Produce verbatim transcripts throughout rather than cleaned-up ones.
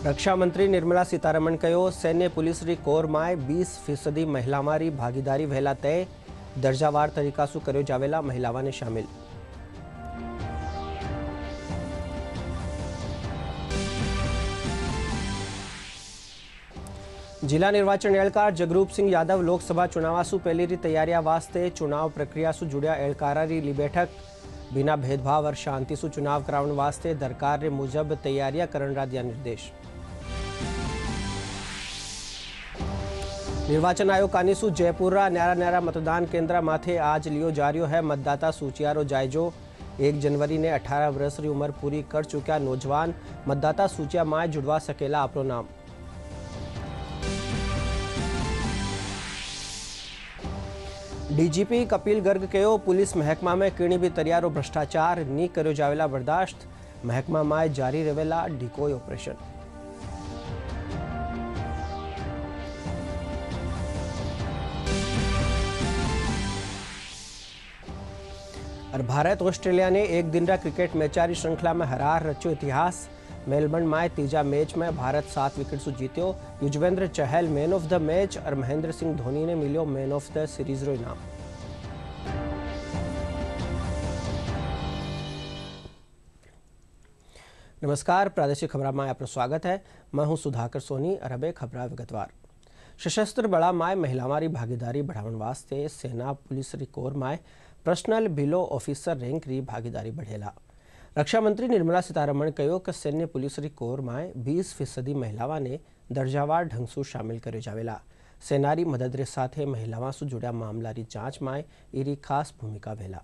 रक्षा मंत्री निर्मला सीतारमण कहो, सैन्य पुलिस री कोर में बीस फीसदी महिला मारी भागीदारी वहेला तय, दर्जावार तरीका सु कर्यो जावेला महिलाओं शामिल। जिला निर्वाचन एहलकार जगरूप सिंह यादव लोकसभा चुनाव सु पहली री तैयारियां वास्ते चुनाव प्रक्रिया सु जुड़िया एहलकारा री ली बैठक। बिना भेदभाव और शांति सु चुनाव करावण वास्ते दरकार रे मुजब तैयारियां करण रा दिया निर्देश। निर्वाचन आयोग कानीसु जयपुर न्यारा न्यारा मतदान केंद्र माथे आज लियो जा रह्यो है मतदाता सूचियारो जायजो। एक जनवरी ने अठारह वर्ष की उम्र पूरी कर चुक्या नौजवान मतदाता सूचिया में जुड़वा सकेला अपनो नाम। डीजीपी कपिल गर्ग कहो, पुलिस महकमा में कीणी भी तरियारो भ्रष्टाचार नी कर्यो जावेला बर्दाश्त। महकमा में जारी रहेला डिकोय ऑपरेशन। और भारत ऑस्ट्रेलिया ने एक दिन क्रिकेट मैचारी श्रृंखला में हरार रच्यो इतिहास। मेलबर्न में तीजा मैच में भारत सात विकेट से जीत्यो। Yuzvendra Chahal man of the match और महेंद्र सिंह धोनी ने मिलो मैन ऑफ द सीरीज रो इनाम। नमस्कार, प्रादेशिक खबरा में आपका स्वागत है। मैं हूं सुधाकर सोनी और अब खबरा विगतवार। सशस्त्र बड़ा में महिलाओं की भागीदारी बढ़ावन वास्ते सेना पुलिस री कोर में पर्सनल बिलो ऑफिसर रैंक री भागीदारी बढ़ेला। रक्षा मंत्री निर्मला सीतारमण कहो कि सैन्य पुलिस री कोर में बीस फीसदी महिलाओं ने दर्जावार ढंग से शामिल कर्यो जावेला। सेना री मदद रे साथे महिलाओं से जुड़ा मामला री जांच में इरी खास भूमिका भेला।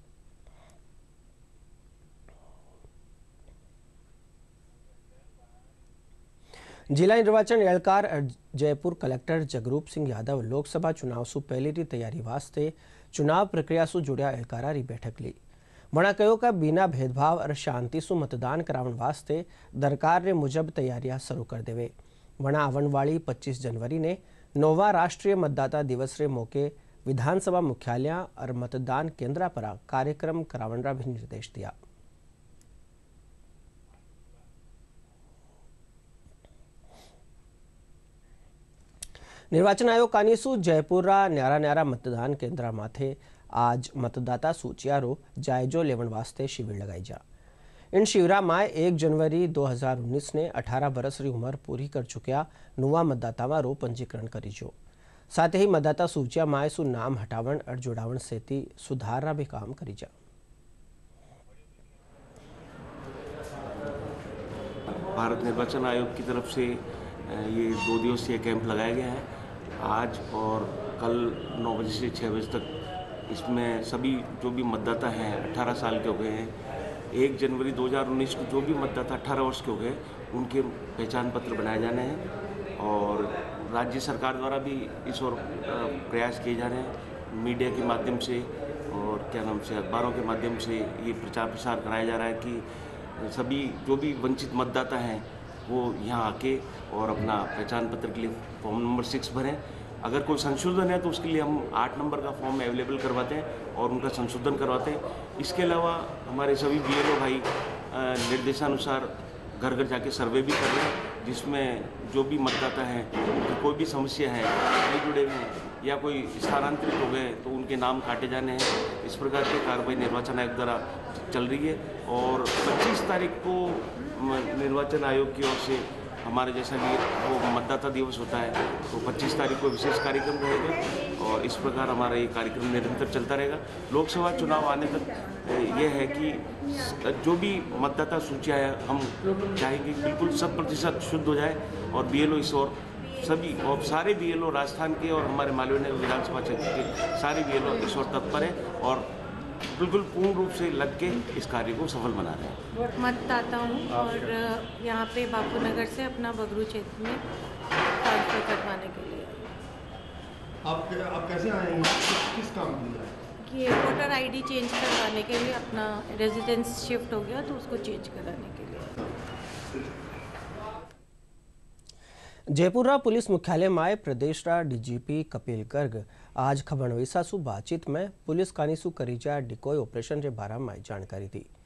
जिला निर्वाचन एहलकार जयपुर कलेक्टर जगरूप सिंह यादव लोकसभा चुनाव सु पहली री तैयारी वास्ते चुनाव प्रक्रिया सु जुड़िया एहलकारा री बैठक ली। वणा कहो कि बिना भेदभाव और शांति सु मतदान करावन वास्ते दरकार रे मुजब तैयारियां शुरू कर देवे। वणा आवन वाली पच्चीस जनवरी ने नौवा राष्ट्रीय मतदाता दिवस रे मौके विधानसभा मुख्यालय और मतदान केंद्र पर कार्यक्रम करावन रा भी निर्देश दिया। निर्वाचन आयोग कानीसु जयपुर न्यारा न्यारा मतदान केंद्र माथे आज मतदाता सूचियारो जायजो लेवन वास्ते शिविर लगाई जा। इन शिविरा में एक जनवरी दो हज़ार उन्नीस ने अठारह वर्ष की उम्र पूरी कर चुक्या नुआ मतदातावारो पंजीकरण करीजो। साथ ही मतदाता सूचिया में सु नाम हटावन और जोड़ावन सेती सुधार भी काम करी जा। भारत निर्वाचन आयोग की तरफ से ये दो दिवसीय कैंप लगाया गया है। आज और कल नौ बजे से छः बजे तक इसमें सभी जो भी मतदाता हैं अठारह साल के हो गए हैं, एक जनवरी दो हज़ार उन्नीस को जो भी मतदाता अठारह वर्ष के हो गए उनके पहचान पत्र बनाए जाने हैं और राज्य सरकार द्वारा भी इस ओर प्रयास किए जा रहे हैं। मीडिया के माध्यम से और क्या नाम से अखबारों के माध्यम से ये प्रचार प्रसार कराया जा रहा है कि सभी जो भी वंचित मतदाता हैं वो यहाँ आके और अपना पहचान पत्र के लिए फॉर्म नंबर सिक्स भरें। अगर कोई संशोधन है तो उसके लिए हम आठ नंबर का फॉर्म अवेलेबल करवाते हैं और उनका संशोधन करवाते हैं। इसके अलावा हमारे सभी बीएलओ भाई निर्देशानुसार घर घर जाके सर्वे भी कर रहे हैं, जिसमें जो भी मतदाता हैं उनकी कोई भी समस्या है, नहीं जुड़े हुए हैं या कोई स्थानांतरित हो गए तो उनके नाम काटे जाने हैं। इस प्रकार की कार्रवाई निर्वाचन आयोग द्वारा चल रही है और पच्चीस तारीख को निर्वाचन आयोग की ओर से हमारे जैसा कि वो मतदाता दिवस होता है तो पच्चीस तारीख को विशेष कार्यक्रम रहेगा और इस प्रकार हमारा ये कार्यक्रम निरंतर चलता रहेगा। लोकसभा चुनाव आने तक ये है कि जो भी मतदाता सूचियाँ है हम चाहेंगे बिल्कुल शत प्रतिशत शुद्ध हो जाए और बीएलओ इस ओर सभी और सारे बीएलओ राजस्थान के और हमारे मालवीय नगर विधानसभा क्षेत्र के सारे बीएलओ इस ओर तत्पर है और बिल्कुल पूर्ण रूप से लग के इस कार्य को सफल बना रहे हैं। मतदाता हूँ और यहाँ पे बापू नगर से अपना बगरू क्षेत्र में ट्रांसफर करवाने के लिए। आप आप कैसे आएंगे, किस काम के लिए? ये वोटर आईडी चेंज करवाने के लिए, अपना रेजिडेंस शिफ्ट हो गया तो उसको चेंज कराने के लिए। जयपुर पुलिस मुख्यालय में प्रदेश डीजीपी कपिल गर्ग आज खबरनवीसा सु बातचीत में पुलिस कानीसु करीजा डिकोय ऑपरेशन के बारे में जानकारी दी।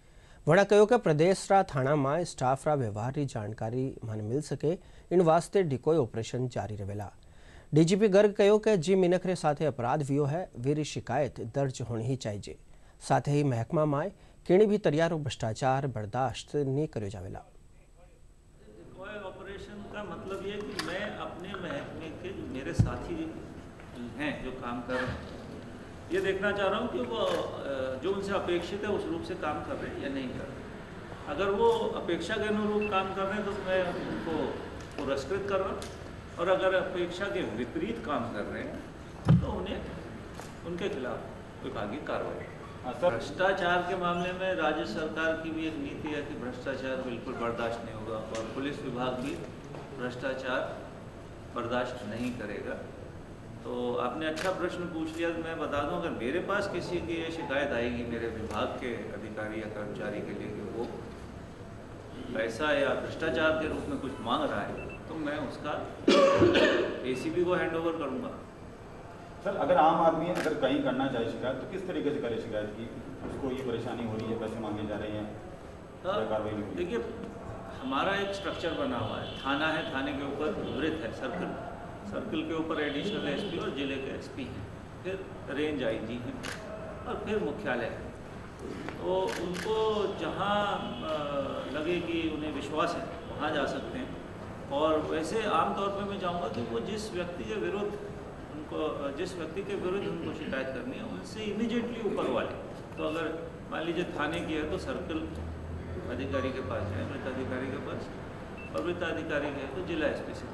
વડા કહ્યું કે પ્રદેશના થાણામાં સ્ટાફના વ્યવહારની જાણકારી મને મિલ શકે इन वास्ते डिकोय ऑपरेशन जारी रहेला। डीजीपी गर्ग કહ્યું કે જે મિનખરે સાથે अपराध वियो है वीरी शिकायत दर्ज होनी ही चाहिए। साथ ही महकमा में केणी भी तरियारो भ्रष्टाचार बर्दाश्त नहीं करो जावेला। डिकॉय ऑपरेशन का मतलब ये कि मैं अपने महकमे के जो मेरे साथी हैं जो काम कर रहे हैं ये देखना चाह रहा हूँ कि वो जो उनसे अपेक्षित है उस रूप से काम कर रहे हैं या नहीं कर रहे। अगर वो अपेक्षा के अनुरूप काम कर रहे हैं तो मैं उनको पुरस्कृत कर रहा हूँ और अगर अपेक्षा के विपरीत काम कर रहे हैं तो उन्हें उनके खिलाफ विभागीय कार्रवाई। भ्रष्टाचार के मामले में राज्य सरकार की भी एक नीति है कि भ्रष्टाचार बिल्कुल बर्दाश्त नहीं होगा और पुलिस विभाग भी भ्रष्टाचार बर्दाश्त नहीं करेगा। तो आपने अच्छा प्रश्न पूछ लिया। मैं बता दूं अगर मेरे पास किसी की ये शिकायत आएगी मेरे विभाग के अधिकारी या कर्मचारी के लिए कि वो पैसा या भ्रष्टाचार के रूप में कुछ मांग रहा है तो मैं उसका एसीबी को हैंड ओवर करूँगा। सर अगर आम आदमी अगर कहीं करना चाहे शिकायत तो किस तरीके से करे शिकायत की उसको ये परेशानी हो रही है पैसे मांगे जा रहे हैं कार्रवाई नहीं हो रही? देखिए हमारा एक स्ट्रक्चर बना हुआ है। थाना है, थाने के ऊपर वृत्त है, सर्कल सर्कल के ऊपर एडिशनल एसपी और जिले के एसपी हैं, फिर रेंज आईजी हैं और फिर मुख्यालय है। तो उनको जहाँ लगे कि उन्हें विश्वास है वहाँ जा सकते हैं। और वैसे आमतौर पर मैं चाहूँगा कि वो जिस व्यक्ति के विरुद्ध उनको जिस व्यक्ति के विरुद्ध उनको शिकायत करनी है उनसे इमीडिएटली ऊपर वाले, तो अगर मान लीजिए थाने की है तो सर्कल अधिकारी के पास जाए, वृत्त अधिकारी के पास, और वृत्त अधिकारी के है तो जिला एसपी से।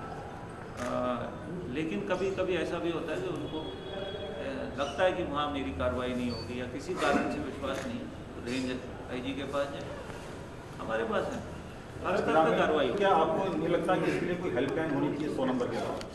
लेकिन कभी कभी ऐसा भी होता है कि उनको लगता है कि वहाँ मेरी कार्रवाई नहीं होगी या किसी कारण से विश्वास नहीं तो रेंज आईजी के पास जाए, हमारे पास है, हर स्तर पर कार्रवाई। क्या आपको नहीं लगता कि इसके लिए कोई हेल्पलाइन होनी चाहिए सौ नंबर के बाद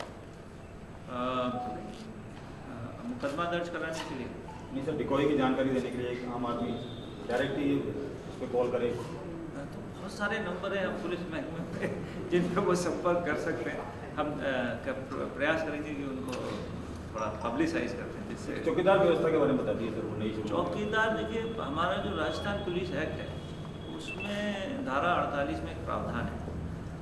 मुकदमा दर्ज कराने के लिए? नहीं सर, डिकॉय की जानकारी देने के लिए एक आम आदमी डायरेक्ट ही उस पर कॉल करे तो बहुत सारे नंबर हैं हम पुलिस महकमे में जिन पर वो संपर्क कर सकते हैं। हम प्रयास करेंगे कि उनको थोड़ा पब्लिसाइज करते हैं जिससे। चौकीदार व्यवस्था के बारे में बता दीजिए सर। वो नहीं चौकीदार देखिए हमारा जो राजस्थान पुलिस एक्ट है उसमें धारा अड़तालीस में एक प्रावधान है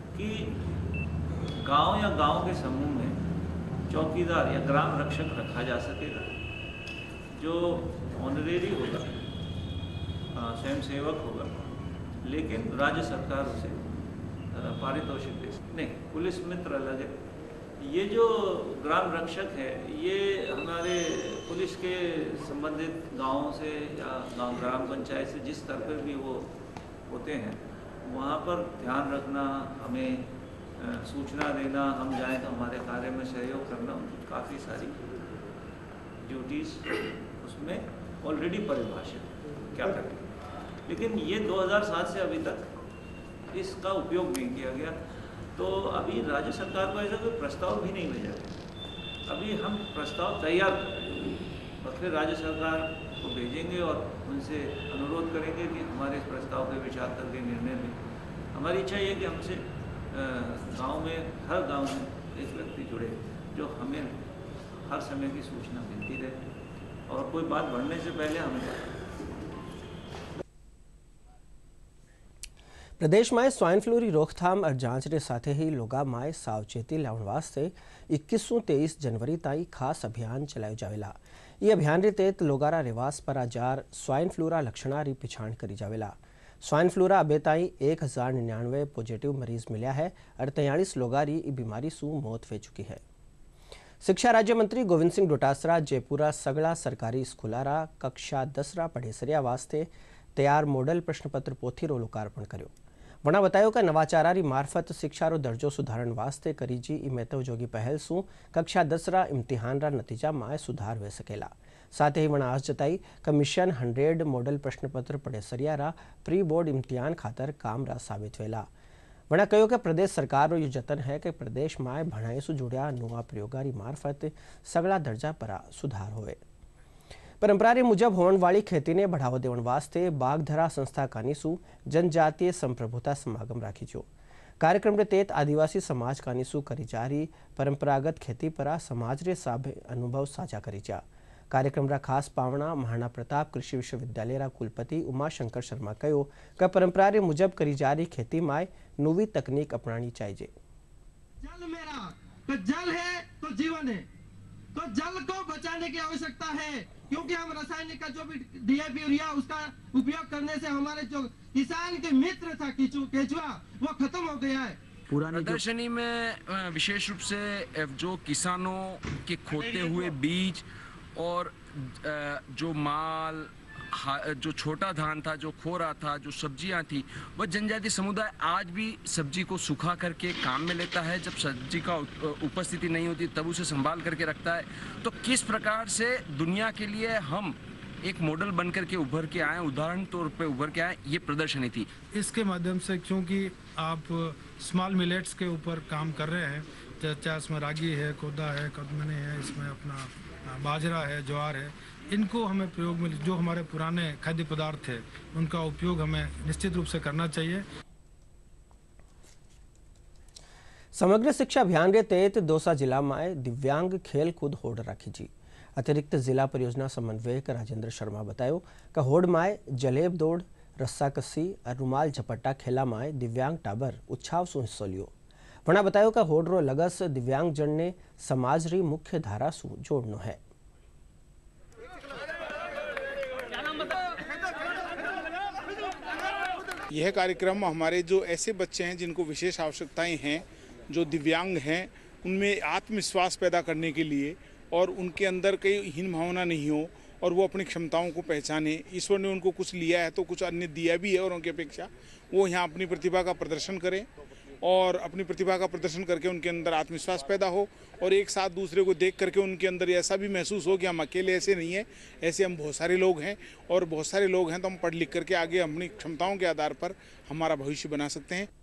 कि गांव या गांव के समूह में चौकीदार या ग्राम रक्षक रखा जा सकेगा जो ऑनरेरी होगा, स्वयं सेवक होगा, लेकिन राज्य सरकार उसे पारितोषिक दे सकती नहीं। पुलिस मित्र अलग है। ये जो ग्राम रक्षक है ये हमारे पुलिस के संबंधित गांवों से या गांव ग्राम पंचायत से जिस स्तर पर भी वो होते हैं वहाँ पर ध्यान रखना, हमें सूचना देना, हम जाएं तो हमारे कार्य में सहयोग करना, उनकी काफ़ी सारी ड्यूटीज़ उसमें ऑलरेडी परिभाषित क्या करें। लेकिन ये दो हज़ार सात से अभी तक इसका उपयोग नहीं किया गया। तो अभी राज्य सरकार को ऐसा कोई प्रस्ताव भी नहीं भेजा गया। अभी हम प्रस्ताव तैयार करेंगे और फिर राज्य सरकार को भेजेंगे और उनसे अनुरोध करेंगे कि हमारे इस प्रस्ताव पर विचार करके निर्णय लें। हमारी इच्छा ये कि हमसे गांव में हर गांव में एक व्यक्ति जुड़े जो हमें हर समय की सूचना मिलती रहे और कोई बात बढ़ने से पहले हमें। प्रदेश में स्वाइन फ्लू की रोकथाम और जांच के साथ ही लोगों में सावचेती लाने वास्ते इक्कीस तेईस जनवरी ताई खास अभियान चलायो जावेला। ये अभियान के तहत लोगारा रिवास पर हजार स्वाइन फ्लूरा लक्षणा री पिछाण करी जावेला। स्वाइन फ्लूरा अबे ताई एक हजार निन्यानवे पॉजिटिव मरीज मिल्या है और तैंतालीस लोगारी इस बीमारी से मौत हो चुकी है। शिक्षा राज्य मंत्री गोविंद सिंह डोटासरा जयपुरा सगड़ा सरकारी स्कूलारा कक्षा दसरा पढ़ेसरिया वास्ते तैयार मॉडल प्रश्नपत्र पोथी रो लोकार्पण कर्यो। वणा बतायो कि नवाचारारी मार्फत शिक्षा रो दर्जो सुधारण वास्ते करी जी ई महत्वजोगी पहल सु कक्षा दसरा इम्तिहान रा नतीजा में सुधार वे सकेला। साथ ही वणा आस जताई कि मिशन हंड्रेड मॉडल प्रश्नपत्र पढ़ेसरिया रा प्री बोर्ड इम्तिहान खातर काम रा साबित वेला। वणा कहो कि प्रदेश सरकार रो यतन है कि प्रदेश में भणाई से जुड़िया नुआ प्रयोगारी मार्फत सगड़ा दर्जा पर सुधार होवे। परंपरा मुजब होने वाली खेती ने बढ़ावा देने वास्ते बागधरा संस्था कानीसू जनजातीय संप्रभुता समागम राखी जो कार्यक्रम के तहत आदिवासी समाज कानीसू करी जा रही परंपरागत खेती पर समाज रे साभे अनुभव साझा करी जा। कार्यक्रम रा खास पावना महाराणा प्रताप कृषि विश्वविद्यालय रा कुलपति उमाशंकर शर्मा कहो कि परंपरा रे मुजब करी जा रही खेती में नवी तकनीक अपनानी चाहिए। जल मेरा तो जल है तो जीवन है, तो जल को बचाने की आवश्यकता है, क्योंकि हम रासायनिक का जो भी डीएपी यूरिया उसका उपयोग करने से हमारे जो किसान के मित्र था केचुआ वो खत्म हो गया है। प्रदर्शनी में विशेष रूप से जो किसानों के खोते हुए बीज और जो माल, जो छोटा धान था, जो खो रहा था, जो सब्जियां थी, वह जनजातीय समुदाय आज भी सब्जी को सुखा करके काम में लेता है। जब सब्जी का उपस्थिति नहीं होती तब उसे संभाल करके रखता है। तो किस प्रकार से दुनिया के लिए हम एक मॉडल बन करके उभर के आए, उदाहरण तौर पे उभर के आए, ये प्रदर्शनी थी। इसके माध्यम से क्योंकि आप स्मॉल मिलेट्स के ऊपर काम कर रहे हैं, चाहे इसमें रागी है, कोदा है, कदमनी है, इसमें अपना बाजरा है, ज्वार है, इनको हमें प्रयोग में जो हमारे पुराने खाद्य पदार्थ थे उनका उपयोग हमें निश्चित रूप से करना चाहिए। समग्र शिक्षा अभियान के तहत दौसा जिला में दिव्यांग खेल कूद होड़ रखी जी। अतिरिक्त जिला परियोजना समन्वयक राजेंद्र शर्मा बतायो कि होड़ में जलेब दौड़, रस्सा कस्सी और रुमाल झपट्टा खेला में दिव्यांग टाबर उत्साह से हिस्सो लियो। वना बतायो कि होड़ रो लगस दिव्यांग जन ने समाज री मुख्य धारा सु जोड़नो है। यह कार्यक्रम हमारे जो ऐसे बच्चे हैं जिनको विशेष आवश्यकताएं हैं, जो दिव्यांग हैं, उनमें आत्मविश्वास पैदा करने के लिए और उनके अंदर कई हीन भावना नहीं हो और वो अपनी क्षमताओं को पहचाने। ईश्वर ने उनको कुछ लिया है तो कुछ अन्य दिया भी है और उनकी अपेक्षा वो यहाँ अपनी प्रतिभा का प्रदर्शन करें और अपनी प्रतिभा का प्रदर्शन करके उनके अंदर आत्मविश्वास पैदा हो और एक साथ दूसरे को देख करके उनके अंदर ऐसा भी महसूस हो कि हम अकेले ऐसे नहीं हैं, ऐसे हम बहुत सारे लोग हैं और बहुत सारे लोग हैं तो हम पढ़ लिख करके आगे अपनी क्षमताओं के आधार पर हमारा भविष्य बना सकते हैं।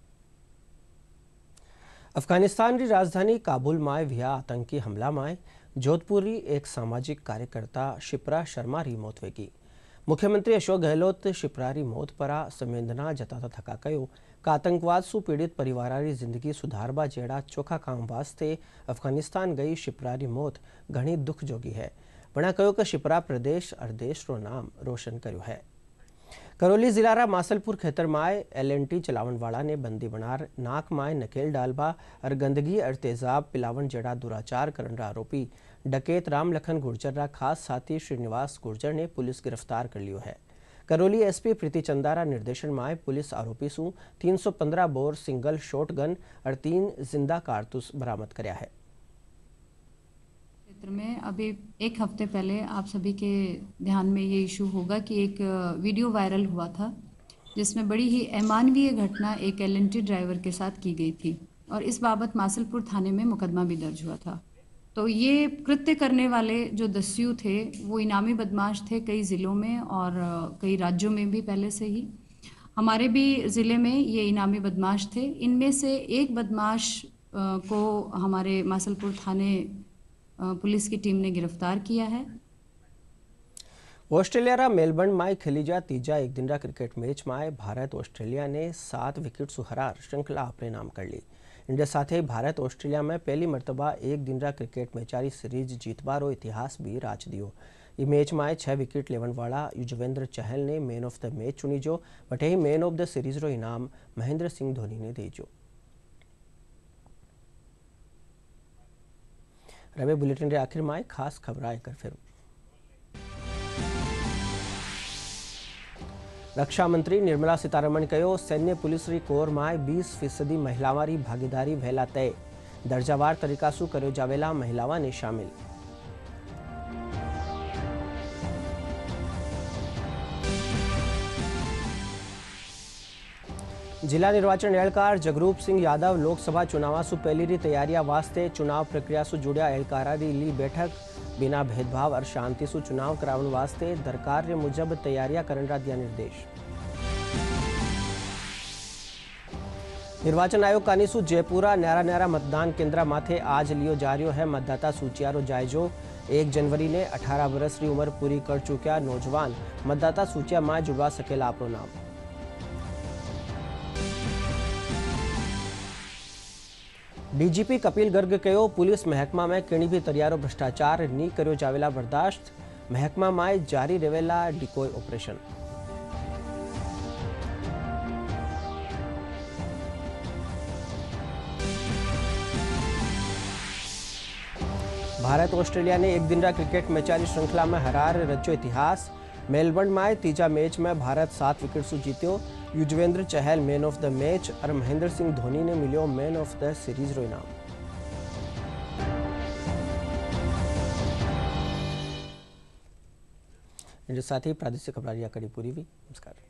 अफगानिस्तान की राजधानी काबुल में हुआ आतंकी हमला में जोधपुरी एक सामाजिक कार्यकर्ता शिप्रा शर्मा री मौत वेगी। मुख्यमंत्री अशोक गहलोत शिप्रा री मौत पर संवेदना जताता थका कहो कि आतंकवाद सु पीड़ित परिवार की जिंदगी सुधारवा जेड़ा चोखा काम वास्ते अफगानिस्तान गई शिप्रा री मौत घणी दुख जोगी है। वणा कहो कि शिप्रा प्रदेश और देश रो नाम रोशन कर्यो है। करौली जिला रा मासलपुर खेतर में एल एन टी चलावन वाला ने बंदी बनार नाक में नकेल डालबा और गंदगी और तेजाब पिलावन जड़ा दुराचार करन रा आरोपी डकैत राम लखन गुर्जर रा खास साथी श्रीनिवास गुर्जर ने पुलिस गिरफ्तार कर लियो है। करौली एसपी प्रीति चंदारा निर्देशन में पुलिस आरोपी सु तीन सौ पंद्रह बोर सिंगल शॉट गन और तीन जिंदा कारतूस बरामद करया है। क्षेत्र में अभी एक हफ्ते पहले आप सभी के ध्यान में ये इशू होगा कि एक वीडियो वायरल हुआ था जिसमें बड़ी ही अमानवीय घटना एक एल एन टी ड्राइवर के साथ की गई थी और इस बाबत मासलपुर थाने में मुकदमा भी दर्ज हुआ था। तो ये कृत्य करने वाले जो दस्यु थे वो इनामी बदमाश थे कई ज़िलों में और कई राज्यों में भी पहले से ही। हमारे भी ज़िले में ये इनामी बदमाश थे। इनमें से एक बदमाश को हमारे मासलपुर थाने पुलिस की टीम ने गिरफ्तार किया है। ऑस्ट्रेलिया रा मेलबर्न में खेली जा तीजा एक दिन रा क्रिकेट मैच में भारत ऑस्ट्रेलिया ने सात विकेट सु हरार श्रृंखला अपने नाम कर ली। इंडिया साथ भारत ऑस्ट्रेलिया में पहली मरतबा एक दिन रा क्रिकेट मैचारी सीरीज जीतबारो इतिहास भी राच दियो। इस मैच में छह विकेट लेवन वाला युजवेंद्र चहल ने मैन ऑफ द मैच चुनी जो बटे ही मैन ऑफ द सीरीज रो इनाम महेंद्र सिंह धोनी ने दीजो। रवे बुलेटिन रे आखिर में खास खबर आकर फिर रक्षा मंत्री निर्मला सीतारमण कहो सैन्य पुलिस री कोर में बीस फीसदी महिलावां री भागीदारी वहेला तय दर्जावार तरीका सु कर्यो जावेला महिलावां ने शामिल। जिला निर्वाचन एहलकार जगरूप सिंह यादव लोकसभा चुनाव सु पहली री तैयारियां वास्ते चुनाव प्रक्रिया सु जुड़िया एहलकारा री ली बैठक बिना भेदभाव और शांति सु चुनाव करावन वास्ते दरकार रे मुजब तैयारियां करन रा दिया निर्देश। निर्वाचन आयोग कानी सु जयपुरा न्यारा न्यारा मतदान केंद्र माथे आज लियो जा रह्यो है मतदाता सूचिया रो जायजो। एक जनवरी ने अठारह वर्ष की उम्र पूरी कर चुक्या नौजवान मतदाता सूचिया में जुड़वा सकेला अपनो नाम। डीजीपी कपिल गर्ग कहो पुलिस महकमा में कणी भी तरियारो भ्रष्टाचार नी कर्यो जावेला बर्दाश्त મહેકમામાં જારી રહેલા ડિકોય ઓપરેશન। भारत ऑस्ट्रेलिया ने एक दिन क्रिकेट मैचानी श्रृंखला में हरार रच्यो इतिहास। मेलबर्न में तीजा मैच में भारत सात विकेट से जीत्यो। Yuzvendra Chahal man of the match और महेंद्र सिंह धोनी ने मिलो मैन ऑफ द सीरीज रो इनाम। साथ ही प्रादेशिक खबरारिया कड़ी पूरी हुई। नमस्कार।